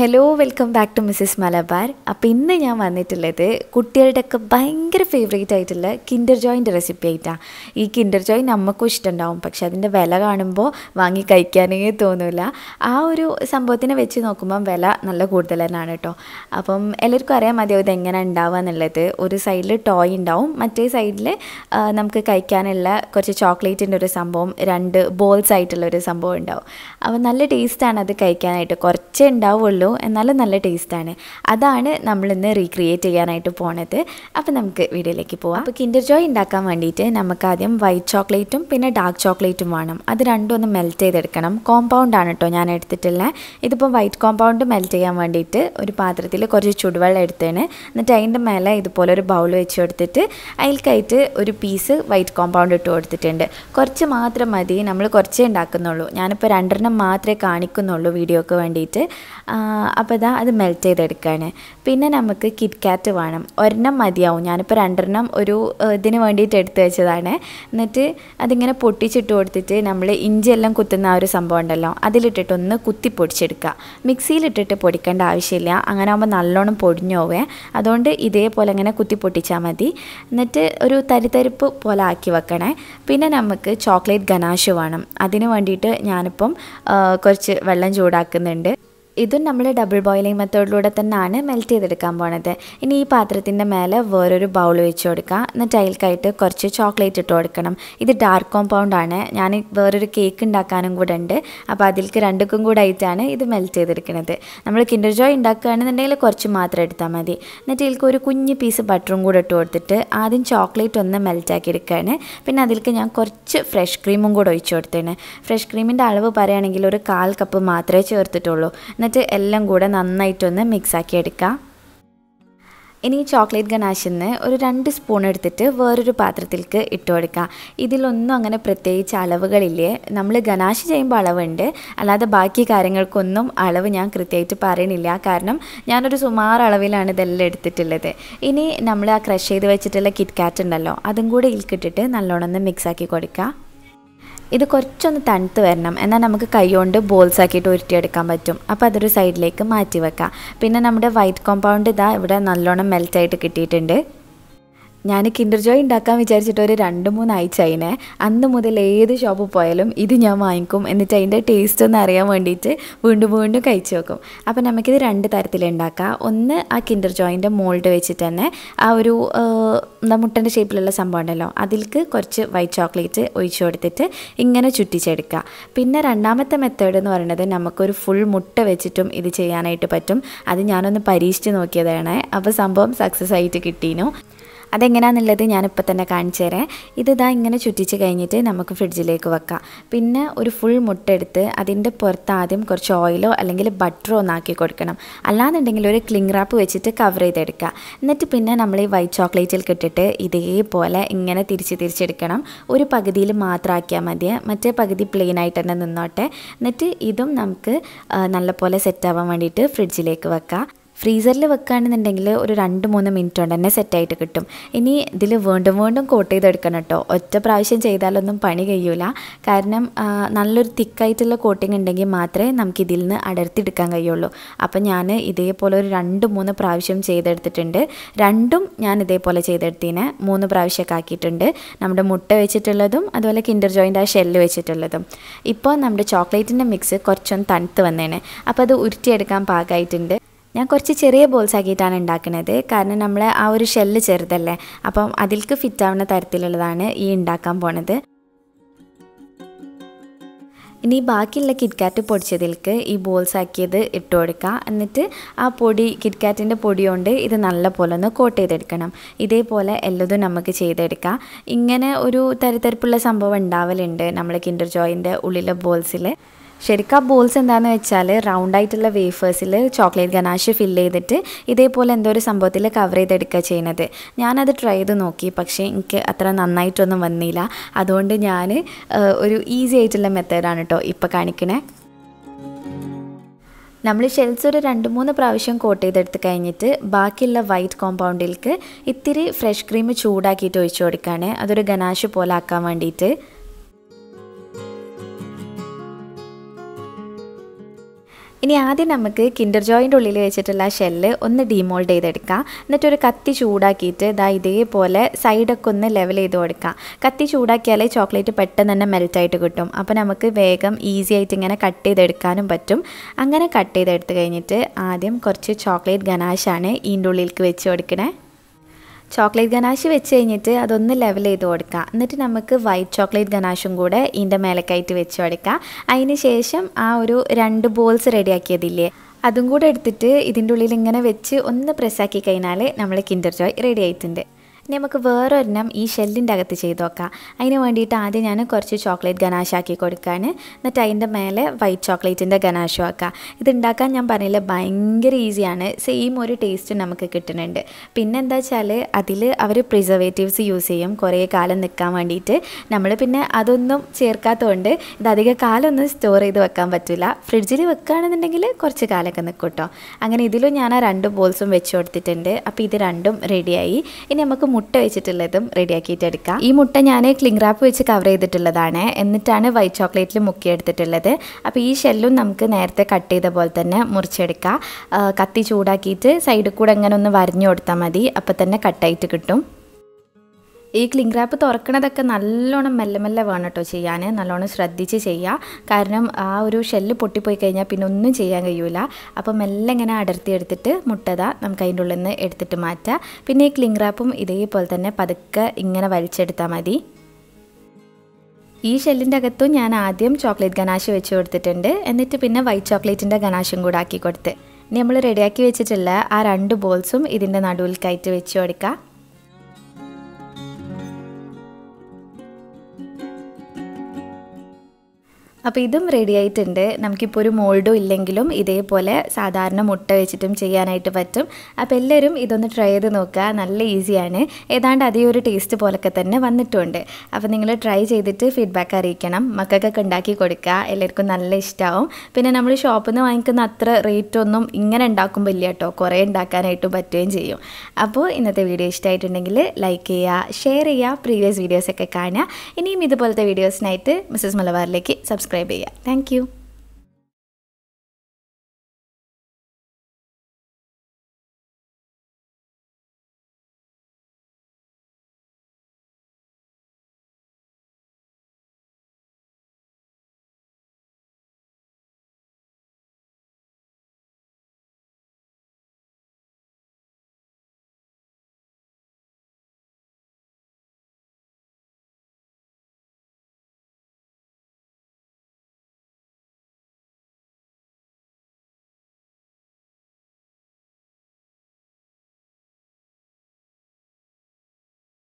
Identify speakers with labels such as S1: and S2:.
S1: Hello welcome back to Mrs Malabar. അപ്പോൾ ഇന്ന് ഞാൻ വന്നിട്ടുള്ളത് കുട്ടികളുടെയൊക്കെ ഭയങ്കര ഫേവറേറ്റ് ആയിട്ടുള്ള കിൻഡർ ജോയിൻ്റെ റെസിപ്പി ആയിട്ടാണ്. ഈ കിൻഡർ ജോയ് നമുക്കും ഇഷ്ടമുണ്ടാവും, പക്ഷെ അതിൻ്റെ വില കാണുമ്പോൾ വാങ്ങി കഴിക്കാനേ തോന്നില്ല. ആ ഒരു സംഭവത്തിനെ വെച്ച് നോക്കുമ്പം വില നല്ല കൂടുതൽ തന്നെയാണ് കേട്ടോ. അപ്പം എല്ലാവർക്കും അറിയാൻ മതിയാവും ഇതെങ്ങനെ ഉണ്ടാവുക എന്നുള്ളത്. ഒരു സൈഡിൽ ടോയ് ഉണ്ടാവും, മറ്റേ സൈഡിൽ നമുക്ക് കഴിക്കാനുള്ള കുറച്ച് ചോക്ലേറ്റിൻ്റെ ഒരു സംഭവം, രണ്ട് ബോൾസ് ആയിട്ടുള്ളൊരു സംഭവം ഉണ്ടാവും. അപ്പോൾ നല്ല ടേസ്റ്റാണ് അത് കഴിക്കാനായിട്ട്. കുറച്ചേ ഉണ്ടാവുള്ളൂ, എന്നാലും നല്ല ടേസ്റ്റാണ്. അതാണ് നമ്മളിന്ന് റീക്രിയേറ്റ് ചെയ്യാനായിട്ട് പോണത്. അപ്പോൾ നമുക്ക് വീഡിയോയിലേക്ക് പോവാം. അപ്പോൾ കിൻഡർ ജോയ് ഉണ്ടാക്കാൻ വേണ്ടിയിട്ട് നമുക്ക് ആദ്യം വൈറ്റ് ചോക്ലേറ്റും പിന്നെ ഡാർക്ക് ചോക്ലേറ്റും വേണം. അത് രണ്ടും ഒന്ന് മെൽറ്റ് ചെയ്തെടുക്കണം. കോമ്പൗണ്ടാണ് കേട്ടോ ഞാൻ എടുത്തിട്ടുള്ളത്. ഇതിപ്പോൾ വൈറ്റ് കോമ്പൗണ്ട് മെൽറ്റ് ചെയ്യാൻ വേണ്ടിയിട്ട് ഒരു പാത്രത്തിൽ കുറച്ച് ചുടുവെള്ളം എടുത്തേന്. എന്നിട്ട് അതിൻ്റെ മേലെ ഇതുപോലെ ഒരു ബൗൾ വെച്ച് കൊടുത്തിട്ട് അതിൽക്കായിട്ട് ഒരു പീസ് വൈറ്റ് കോമ്പൗണ്ട് ഇട്ട് കൊടുത്തിട്ടുണ്ട്. കുറച്ച് മാത്രം മതി, നമ്മൾ കുറച്ചേ ഉണ്ടാക്കുന്നുള്ളൂ. ഞാനിപ്പോൾ 2 മാത്രമേ കാണിക്കുന്നുള്ളൂ വീഡിയോക്ക് വേണ്ടിയിട്ട്. അപ്പോൾ അത് മെൽറ്റ് ചെയ്തെടുക്കുകയാണ്. പിന്നെ നമുക്ക് കിറ്റ്കാറ്റ് വേണം. ഒരെണ്ണം മതിയാവും. ഞാനിപ്പോൾ 2 ഒരു ഇതിന് വേണ്ടിയിട്ട് എടുത്ത് വെച്ചതാണ്. എന്നിട്ട് അതിങ്ങനെ പൊട്ടിച്ചിട്ട് കൊടുത്തിട്ട് നമ്മൾ ഇഞ്ചിയെല്ലാം കുത്തുന്ന ആ ഒരു സംഭവം ഉണ്ടല്ലോ, അതിലിട്ടിട്ട് ഒന്ന് കുത്തി പൊടിച്ചെടുക്കുക. മിക്സിയിലിട്ടിട്ട് പൊടിക്കേണ്ട ആവശ്യമില്ല, അങ്ങനെ ആകുമ്പോൾ നല്ലോണം പൊടിഞ്ഞു പോവേ. അതുകൊണ്ട് ഇതേപോലെ അങ്ങനെ കുത്തി പൊട്ടിച്ചാൽ മതി. എന്നിട്ട് ഒരു തരിതരിപ്പ് പോലെ ആക്കി വെക്കണേ. പിന്നെ നമുക്ക് ചോക്ലേറ്റ് ഗനാഷ് വേണം. അതിന് വേണ്ടിയിട്ട് ഞാനിപ്പം കുറച്ച് വെള്ളം ചൂടാക്കുന്നുണ്ട്. ഇതും നമ്മൾ ഡബിൾ ബോയിലിംഗ് മെത്തേഡിലൂടെ തന്നെയാണ് മെൽറ്റ് ചെയ്തെടുക്കാൻ പോണത്. ഇനി ഈ പാത്രത്തിൻ്റെ മേലെ വേറൊരു ബൗൾ വെച്ച് കൊടുക്കുക. എന്നിട്ട് അതിൽക്കായിട്ട് കുറച്ച് ചോക്ലേറ്റ് ഇട്ട് കൊടുക്കണം. ഇത് ഡാർക്ക് കോമ്പൗണ്ടാണ്. ഞാൻ വേറൊരു കേക്ക് ഉണ്ടാക്കാനും കൂടെ ഉണ്ട്. അപ്പോൾ അതിലേക്ക് 2ക്കും കൂടെ ആയിട്ടാണ് ഇത് മെൽറ്റ് ചെയ്തെടുക്കുന്നത്. നമ്മൾ കിൻഡർ ജോയ് ഉണ്ടാക്കുകയാണെന്നുണ്ടെങ്കിൽ കുറച്ച് മാത്രം എടുത്താൽ മതി. എന്നിട്ട് ഇതിലേക്ക് ഒരു കുഞ്ഞ് പീസ് ബട്ടറും കൂടെ ഇട്ട് കൊടുത്തിട്ട് ആദ്യം ചോക്ലേറ്റ് ഒന്ന് മെൽറ്റാക്കി എടുക്കുകയാണ്. പിന്നെ അതിലേക്ക് ഞാൻ കുറച്ച് ഫ്രഷ് ക്രീമും കൂടെ ഒഴിച്ച് കൊടുത്തേന്. ഫ്രഷ് ക്രീമിൻ്റെ അളവ് പറയുകയാണെങ്കിൽ ഒരു 1/4 കപ്പ് മാത്രമേ ചേർത്തിട്ടുള്ളൂ. എന്നിട്ട് എല്ലാം കൂടെ നന്നായിട്ടൊന്ന് മിക്സാക്കി എടുക്കാം. ഇനി ചോക്ലേറ്റ് ഗനാഷിൽ നിന്ന് ഒരു 2 സ്പൂൺ എടുത്തിട്ട് വേറൊരു പാത്രത്തിലേക്ക് ഇട്ട് കൊടുക്കുക. ഇതിലൊന്നും അങ്ങനെ പ്രത്യേകിച്ച് അളവുകളില്ലേ. നമ്മൾ ഗനാഷ് ചെയ്യുമ്പോൾ അളവുണ്ട്, അല്ലാതെ ബാക്കി കാര്യങ്ങൾക്കൊന്നും അളവ് ഞാൻ കൃത്യമായിട്ട് പറയണില്ല. കാരണം ഞാനൊരു സുമാർ അളവിലാണ് ഇതെല്ലാം എടുത്തിട്ടുള്ളത്. ഇനി നമ്മൾ ആ ക്രഷ് ചെയ്ത് വെച്ചിട്ടുള്ള കിറ്റ്കാറ്റ് ഉണ്ടല്ലോ, അതും കൂടെ ഇതിൽക്കിട്ടിട്ട് നല്ലോണം ഒന്ന് മിക്സാക്കി കൊടുക്കുക. ഇത് കുറച്ചൊന്ന് തണുത്ത് വരണം, എന്നാൽ നമുക്ക് കൈകൊണ്ട് ബോൾസ് ആക്കിയിട്ട് ഉരുട്ടിയെടുക്കാൻ പറ്റും. അപ്പോൾ അതൊരു സൈഡിലേക്ക് മാറ്റി വെക്കാം. പിന്നെ നമ്മുടെ വൈറ്റ് കോമ്പൗണ്ട് ഇവിടെ നല്ലോണം മെൽറ്റായിട്ട് കിട്ടിയിട്ടുണ്ട്. ഞാൻ കിൻഡർ ജോയ് ഉണ്ടാക്കാൻ വിചാരിച്ചിട്ട് ഒരു 2-3 ആഴ്ച അതിനെ. അന്ന് മുതൽ ഏത് ഷോപ്പിൽ പോയാലും ഇത് ഞാൻ വാങ്ങിക്കും. എന്നിട്ട് അതിൻ്റെ ടേസ്റ്റ് ഒന്ന് അറിയാൻ വേണ്ടിയിട്ട് വീണ്ടും വീണ്ടും കഴിച്ച് വെക്കും. അപ്പോൾ നമുക്കിത് 2 തരത്തിലുണ്ടാക്കാം. ഒന്ന് ആ കിൻഡർ ജോയിൻ്റെ മോൾഡ് വെച്ചിട്ട് തന്നെ ആ ഒരു മുട്ടൻ്റെ ഷേപ്പിലുള്ള സംഭവം ഉണ്ടല്ലോ, അതിലേക്ക് കുറച്ച് വൈറ്റ് ചോക്ലേറ്റ് ഒഴിച്ച് കൊടുത്തിട്ട് ഇങ്ങനെ ചുറ്റിച്ചെടുക്കുക. പിന്നെ രണ്ടാമത്തെ മെത്തേഡ് എന്ന് പറയുന്നത് നമുക്കൊരു ഫുൾ മുട്ട വെച്ചിട്ടും ഇത് ചെയ്യാനായിട്ട് പറ്റും. അത് ഞാനൊന്ന് പരീക്ഷിച്ച് നോക്കിയതാണ്. അപ്പോൾ സംഭവം സക്സസ് ആയിട്ട് കിട്ടീനു. അതെങ്ങനെയാണെന്നുള്ളത് ഞാനിപ്പോൾ തന്നെ കാണിച്ചു തരാം. ഇതാ ഇങ്ങനെ ചുറ്റിച്ച് കഴിഞ്ഞിട്ട് നമുക്ക് ഫ്രിഡ്ജിലേക്ക് വെക്കാം. പിന്നെ ഒരു ഫുൾ മുട്ട എടുത്ത് അതിൻ്റെ പുറത്ത് ആദ്യം കുറച്ച് ഓയിലോ അല്ലെങ്കിൽ ബട്ടറോ ഒന്നാക്കി കൊടുക്കണം. അല്ലാന്നുണ്ടെങ്കിൽ ഒരു ക്ലിംഗ് റാപ്പ് വെച്ചിട്ട് കവർ ചെയ്തെടുക്കുക. എന്നിട്ട് പിന്നെ നമ്മൾ ഈ വൈറ്റ് ചോക്ലേറ്റിൽ ഇട്ടിട്ട് ഇതേപോലെ ഇങ്ങനെ തിരിച്ചെടുക്കണം. ഒരു പകുതിയിൽ മാത്രം ആക്കിയാൽ മതി, മറ്റേ പകുതി പ്ലെയിൻ ആയിട്ട് തന്നെ നിന്നോട്ടെ. എന്നിട്ട് ഇതും നമുക്ക് നല്ലപോലെ സെറ്റാവാൻ വേണ്ടിയിട്ട് ഫ്രിഡ്ജിലേക്ക് വെക്കാം. ഫ്രീസറിൽ വെക്കുകയാണെന്നുണ്ടെങ്കിൽ ഒരു 2-3 മിനിറ്റ് കൊണ്ട് തന്നെ സെറ്റായിട്ട് കിട്ടും. ഇനി ഇതിൽ വീണ്ടും കോട്ട് ചെയ്തെടുക്കണം കേട്ടോ. ഒറ്റ പ്രാവശ്യം ചെയ്താലൊന്നും പണി കഴിയൂല. കാരണം നല്ലൊരു തിക്കായിട്ടുള്ള കോട്ടിങ് ഉണ്ടെങ്കിൽ മാത്രമേ നമുക്ക് ഇതിൽ നിന്ന് അടർത്തിയെടുക്കാൻ കഴിയുള്ളൂ. അപ്പം ഞാൻ ഇതേപോലെ ഒരു 2-3 പ്രാവശ്യം ചെയ്തെടുത്തിട്ടുണ്ട്. രണ്ടും ഞാൻ ഇതേപോലെ ചെയ്തെടുത്തതിന് 3 പ്രാവശ്യമൊക്കെ ആക്കിയിട്ടുണ്ട്. നമ്മുടെ മുട്ട വെച്ചിട്ടുള്ളതും അതുപോലെ കിൻഡർ ജോയിൻ്റെ ആ ഷെല്ല് വെച്ചിട്ടുള്ളതും. ഇപ്പോൾ നമ്മുടെ ചോക്ലേറ്റിൻ്റെ മിക്സ് കുറച്ചൊന്ന് തണുത്ത് വന്നേനെ. അപ്പോൾ അത് ഉരുട്ടിയെടുക്കാൻ പാകമായിട്ടുണ്ട്. ഞാൻ കുറച്ച് ചെറിയ ബോൾസ് ആക്കിയിട്ടാണ് ഉണ്ടാക്കുന്നത്. കാരണം നമ്മൾ ആ ഒരു ഷെല്ല് ചെറുതല്ലേ, അപ്പം അതിലേക്ക് ഫിറ്റാവുന്ന തരത്തിലുള്ളതാണ് ഈ ഉണ്ടാക്കാൻ പോണത്. ഇനി ബാക്കിയുള്ള കിറ്റ്കാറ്റ് പൊടിച്ചതിലേക്ക് ഈ ബോൾസ് ആക്കിയത് ഇട്ട് കൊടുക്കുക. എന്നിട്ട് ആ പൊടി, കിറ്റ്കാറ്റിൻ്റെ പൊടി കൊണ്ട് ഇത് നല്ല പോലെ ഒന്ന് കോട്ട് ചെയ്തെടുക്കണം. ഇതേപോലെ എല്ലതും നമുക്ക് ചെയ്തെടുക്കാം. ഇങ്ങനെ ഒരു തരിതരിപ്പുള്ള സംഭവം ഉണ്ടാവലുണ്ട് നമ്മൾ കിൻഡർ ജോയിൻ്റെ ഉള്ളിലെ ബോൾസിൽ. ശരിക്കും ആ ബോൾസ് എന്താണെന്ന് വെച്ചാൽ റൗണ്ടായിട്ടുള്ള വേഫേഴ്സിൽ ചോക്ലേറ്റ് ഗനാഷ് ഫില്ല് ചെയ്തിട്ട് ഇതേപോലെ എന്തോ ഒരു സംഭവത്തിൽ കവർ ചെയ്തെടുക്കുക ചെയ്യുന്നത്. ഞാനത് ട്രൈ ചെയ്ത് നോക്കി, പക്ഷേ എനിക്ക് അത്ര നന്നായിട്ടൊന്നും വന്നില്ല. അതുകൊണ്ട് ഞാൻ ഒരു ഈസി ആയിട്ടുള്ള മെത്തേഡാണ് കേട്ടോ ഇപ്പോൾ കാണിക്കണേ. നമ്മൾ ഷെൽസ് ഒരു 2-3 പ്രാവശ്യം കോട്ട് ചെയ്തെടുത്ത് കഴിഞ്ഞിട്ട് ബാക്കിയുള്ള വൈറ്റ് കോമ്പൗണ്ടിലേക്ക് ഇത്തിരി ഫ്രഷ് ക്രീം ചൂടാക്കിയിട്ട് ഒഴിച്ചു കൊടുക്കുകയാണ്. അതൊരു ഗനാഷ് പോലെ ആക്കാൻ വേണ്ടിയിട്ട്. ഇനി ആദ്യം നമുക്ക് കിൻഡർ ജോയിൻ്റെ ഉള്ളിൽ വെച്ചിട്ടുള്ള ഷെല്ല് ഒന്ന് ഡീമോൾഡ് ചെയ്തെടുക്കാം. എന്നിട്ടൊരു കത്തി ചൂടാക്കിയിട്ട് ഇതേപോലെ സൈഡൊക്കെ ഒന്ന് ലെവൽ ചെയ്ത് കൊടുക്കാം. കത്തി ചൂടാക്കിയാലേ ചോക്ലേറ്റ് പെട്ടെന്ന് തന്നെ മെൽറ്റായിട്ട് കിട്ടും. അപ്പോൾ നമുക്ക് വേഗം ഈസി ആയിട്ട് ഇങ്ങനെ കട്ട് ചെയ്തെടുക്കാനും പറ്റും. അങ്ങനെ കട്ട് ചെയ്തെടുത്ത് കഴിഞ്ഞിട്ട് ആദ്യം കുറച്ച് ചോക്ലേറ്റ് ഗനാഷാണ് ഇതിൻ്റെ ഉള്ളിലേക്ക് വെച്ച് കൊടുക്കണേ. ചോക്ലേറ്റ് ഗനാഷ് വെച്ച് കഴിഞ്ഞിട്ട് അതൊന്ന് ലെവൽ ചെയ്ത് കൊടുക്കുക. എന്നിട്ട് നമുക്ക് വൈറ്റ് ചോക്ലേറ്റ് ഗനാഷും കൂടെ ഇതിൻ്റെ മേലേക്കായിട്ട് വെച്ച് കൊടുക്കുക. അതിന് ശേഷം ആ ഒരു 2 ബോൾസ് റെഡിയാക്കിയതില്ലേ അതും കൂടെ എടുത്തിട്ട് ഇതിൻ്റെ ഉള്ളിൽ ഇങ്ങനെ വെച്ച് ഒന്ന് പ്രസ്സാക്കി കഴിഞ്ഞാൽ നമ്മൾ കിൻഡർ ജോയ് റെഡി ആയിട്ടുണ്ട്. ഇനി നമുക്ക് വേറൊരെണ്ണം ഈ ഷെല്ലിൻ്റെ അകത്ത് ചെയ്ത് നോക്കാം. അതിന് വേണ്ടിയിട്ട് ആദ്യം ഞാൻ കുറച്ച് ചോക്ലേറ്റ് ഗനാഷാക്കി കൊടുക്കുകയാണ്. എന്നിട്ട് അതിൻ്റെ മേലെ വൈറ്റ് ചോക്ലേറ്റിൻ്റെ ഗനാഷും ആക്കുക. ഇതുണ്ടാക്കാൻ ഞാൻ പറഞ്ഞില്ല ഭയങ്കര ഈസിയാണ്. സെയിം ഒരു ടേസ്റ്റ് നമുക്ക് കിട്ടുന്നുണ്ട്. പിന്നെ എന്താ വെച്ചാൽ അതിൽ അവർ പ്രിസർവേറ്റീവ്സ് യൂസ് ചെയ്യും കുറേ കാലം നിൽക്കാൻ വേണ്ടിയിട്ട്. നമ്മൾ പിന്നെ അതൊന്നും ചേർക്കാത്തതുകൊണ്ട് ഇത് അധിക കാലമൊന്നും സ്റ്റോർ ചെയ്ത് വെക്കാൻ പറ്റില്ല. ഫ്രിഡ്ജിൽ വെക്കുകയാണെന്നുണ്ടെങ്കിൽ കുറച്ച് കാലമൊക്കെ നിൽക്കും കേട്ടോ. അങ്ങനെ ഇതിലും ഞാൻ ആ 2 ബോൾസും വെച്ച് കൊടുത്തിട്ടുണ്ട്. അപ്പോൾ ഇത് രണ്ടും റെഡിയായി. ഇനി നമുക്ക് മുട്ട വെച്ചിട്ടുള്ളതും റെഡിയാക്കിയിട്ട് എടുക്കാം. ഈ മുട്ട ഞാൻ ക്ലിംഗ് റാപ്പ് വെച്ച് കവർ ചെയ്തിട്ടുള്ളതാണ്. എന്നിട്ടാണ് വൈറ്റ് ചോക്ലേറ്റിൽ മുക്കിയെടുത്തിട്ടുള്ളത്. അപ്പോൾ ഈ ഷെല്ലും നമുക്ക് നേരത്തെ കട്ട് ചെയ്ത പോലെ തന്നെ മുറിച്ചെടുക്കാം. കത്തി ചൂടാക്കിയിട്ട് സൈഡിൽ കൂടെ അങ്ങനെ ഒന്ന് വരഞ്ഞു കൊടുത്താൽ മതി. അപ്പോൾ തന്നെ കട്ടായിട്ട് കിട്ടും. ഈ ക്ലിംഗ് റാപ്പ് തുറക്കണതൊക്കെ നല്ലോണം മെല്ലെ മെല്ലെ വേണം കേട്ടോ ചെയ്യാൻ. നല്ലോണം ശ്രദ്ധിച്ച് ചെയ്യുക. കാരണം ആ ഒരു ഷെല്ല് പൊട്ടിപ്പോയി കഴിഞ്ഞാൽ പിന്നെ ഒന്നും ചെയ്യാൻ കഴിയൂല. അപ്പോൾ മെല്ലെ ഇങ്ങനെ അടർത്തി എടുത്തിട്ട് മുട്ടതാ നമുക്ക് അതിൻ്റെ ഉള്ളിൽ നിന്ന് എടുത്തിട്ട് മാറ്റാം. പിന്നെ ഈ ക്ലിംഗ് റാപ്പും ഇതേപോലെ തന്നെ പതുക്കെ ഇങ്ങനെ വലിച്ചെടുത്താൽ മതി. ഈ ഷെല്ലിൻ്റെ അകത്തും ഞാൻ ആദ്യം ചോക്ലേറ്റ് ഗനാഷ് വെച്ച് കൊടുത്തിട്ടുണ്ട്. എന്നിട്ട് പിന്നെ വൈറ്റ് ചോക്ലേറ്റിൻ്റെ ഗനാഷും കൂടെ ആക്കി കൊടുത്ത് ഇനി നമ്മൾ റെഡിയാക്കി വെച്ചിട്ടുള്ള ആ 2 ബോൾസും ഇതിൻ്റെ നടുവിലേക്കായിട്ട് വെച്ച് കൊടുക്കുക. അപ്പോൾ ഇതും റെഡി ആയിട്ടുണ്ട്. നമുക്കിപ്പോൾ ഒരു മോൾഡും ഇല്ലെങ്കിലും ഇതേപോലെ സാധാരണ മുട്ട വെച്ചിട്ടും ചെയ്യാനായിട്ട് പറ്റും. അപ്പോൾ എല്ലാവരും ഇതൊന്ന് ട്രൈ ചെയ്ത് നോക്കുക. നല്ല ഈസിയാണ്. ഏതാണ്ട് അതേ ഒരു ടേസ്റ്റ് പോലൊക്കെ തന്നെ വന്നിട്ടുണ്ട്. അപ്പോൾ നിങ്ങൾ ട്രൈ ചെയ്തിട്ട് ഫീഡ്ബാക്ക് അറിയിക്കണം. മക്കൾക്കൊക്കെ ഉണ്ടാക്കി കൊടുക്കുക. എല്ലാവർക്കും നല്ല ഇഷ്ടമാവും. പിന്നെ നമ്മൾ ഷോപ്പിൽ നിന്ന് വാങ്ങിക്കുന്ന അത്ര റേറ്റൊന്നും ഇങ്ങനെ ഉണ്ടാക്കുമ്പോൾ ഇല്ല കേട്ടോ. കുറേ ഉണ്ടാക്കാനായിട്ടും പറ്റുകയും ചെയ്യും. അപ്പോൾ ഇന്നത്തെ വീഡിയോ ഇഷ്ടമായിട്ടുണ്ടെങ്കിൽ ലൈക്ക് ചെയ്യുക, ഷെയർ ചെയ്യുക, പ്രീവിയസ് വീഡിയോസൊക്കെ കാണുക. ഇനിയും ഇതുപോലത്തെ വീഡിയോസിനായിട്ട് മിസ്സസ് മലബാറിലേക്ക് സബ്സ്ക്രൈബ് ചെയ്യുക. Thank U.